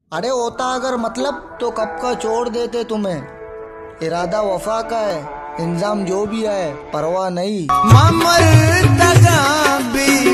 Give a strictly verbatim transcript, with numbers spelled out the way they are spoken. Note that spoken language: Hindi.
अरे होता अगर मतलब तो कब का छोड़ देते तुम्हें। इरादा वफा का है, इंजाम जो भी है परवाह नहीं। ममर तगा भी